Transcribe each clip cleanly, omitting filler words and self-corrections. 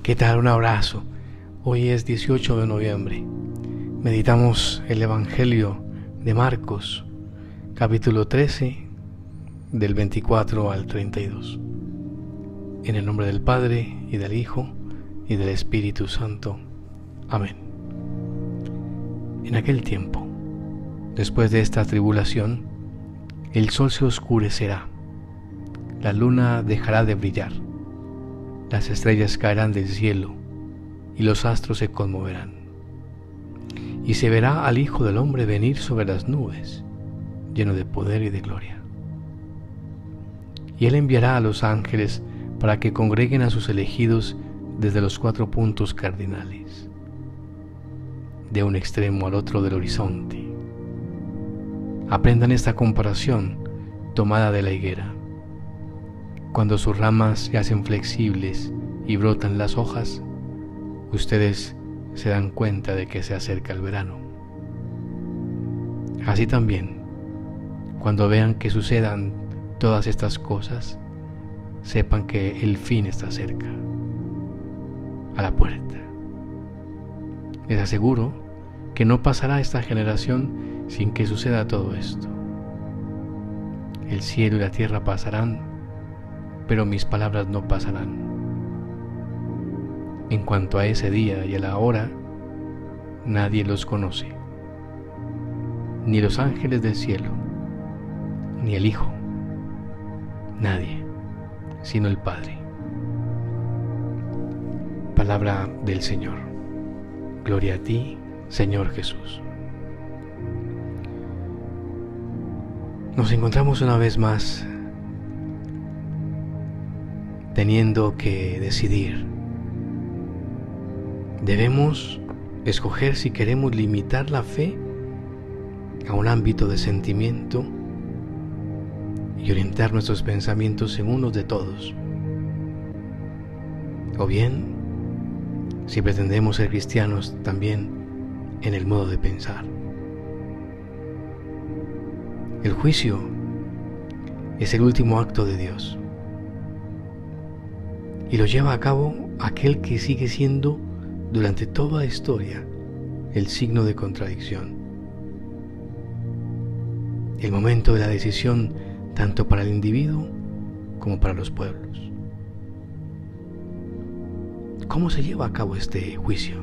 ¿Qué tal? Un abrazo. Hoy es 18 de noviembre. Meditamos el Evangelio de Marcos, capítulo 13, del 24 al 32. En el nombre del Padre, y del Hijo, y del Espíritu Santo. Amén. En aquel tiempo, después de esta tribulación, el sol se oscurecerá, la luna dejará de brillar, las estrellas caerán del cielo, y los astros se conmoverán. Y se verá al Hijo del Hombre venir sobre las nubes, lleno de poder y de gloria. Y Él enviará a los ángeles para que congreguen a sus elegidos desde los 4 puntos cardinales, de un extremo al otro del horizonte. Aprendan esta comparación tomada de la higuera. Cuando sus ramas se hacen flexibles y brotan las hojas, ustedes se dan cuenta de que se acerca el verano. Así también, cuando vean que sucedan todas estas cosas, sepan que el fin está cerca, a la puerta. Les aseguro que no pasará esta generación sin que suceda todo esto. El cielo y la tierra pasarán, pero mis palabras no pasarán. En cuanto a ese día y a la hora, nadie los conoce, ni los ángeles del cielo, ni el Hijo, nadie, sino el Padre. Palabra del Señor. Gloria a ti, Señor Jesús. Nos encontramos una vez más teniendo que decidir. Debemos escoger si queremos limitar la fe a un ámbito de sentimiento y orientar nuestros pensamientos en unos de todos, o bien si pretendemos ser cristianos también en el modo de pensar. El juicio es el último acto de Dios y lo lleva a cabo aquel que sigue siendo durante toda la historia el signo de contradicción. El momento de la decisión tanto para el individuo como para los pueblos. ¿Cómo se lleva a cabo este juicio?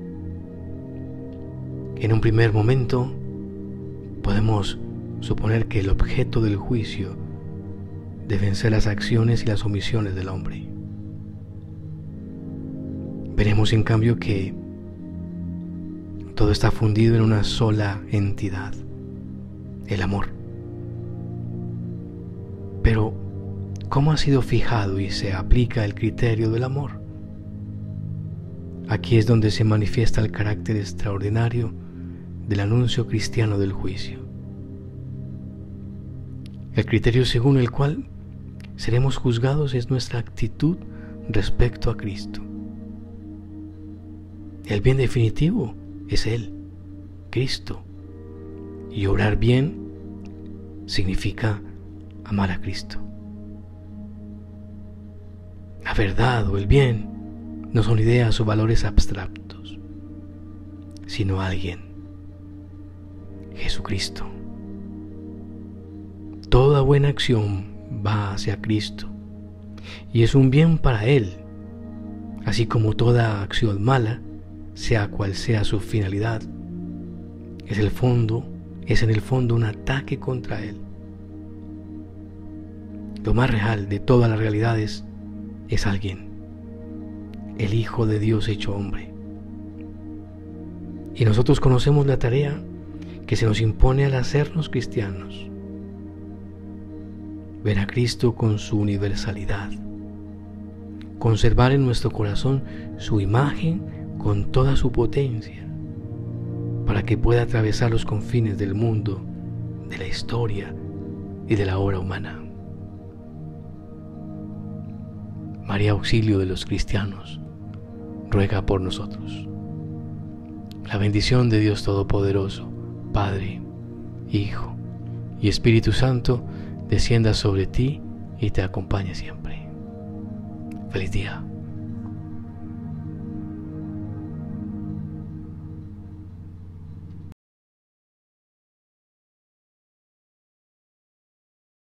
En un primer momento podemos suponer que el objeto del juicio deben ser las acciones y las omisiones del hombre. Veremos en cambio que todo está fundido en una sola entidad, el amor. Pero, ¿cómo ha sido fijado y se aplica el criterio del amor? Aquí es donde se manifiesta el carácter extraordinario del anuncio cristiano del juicio. El criterio según el cual seremos juzgados es nuestra actitud respecto a Cristo. El bien definitivo es Él, Cristo, y obrar bien significa amar a Cristo. La verdad o el bien no son ideas o valores abstractos, sino alguien, Jesucristo. Toda buena acción va hacia Cristo y es un bien para Él, así como toda acción mala, sea cual sea su finalidad, es en el fondo un ataque contra Él. Lo más real de todas las realidades es alguien, el Hijo de Dios hecho hombre. Y nosotros conocemos la tarea que se nos impone al hacernos cristianos: ver a Cristo con su universalidad, conservar en nuestro corazón su imagen con toda su potencia, para que pueda atravesar los confines del mundo, de la historia y de la obra humana. María, auxilio de los cristianos, ruega por nosotros. La bendición de Dios Todopoderoso, Padre, Hijo y Espíritu Santo, descienda sobre ti y te acompañe siempre. Feliz día.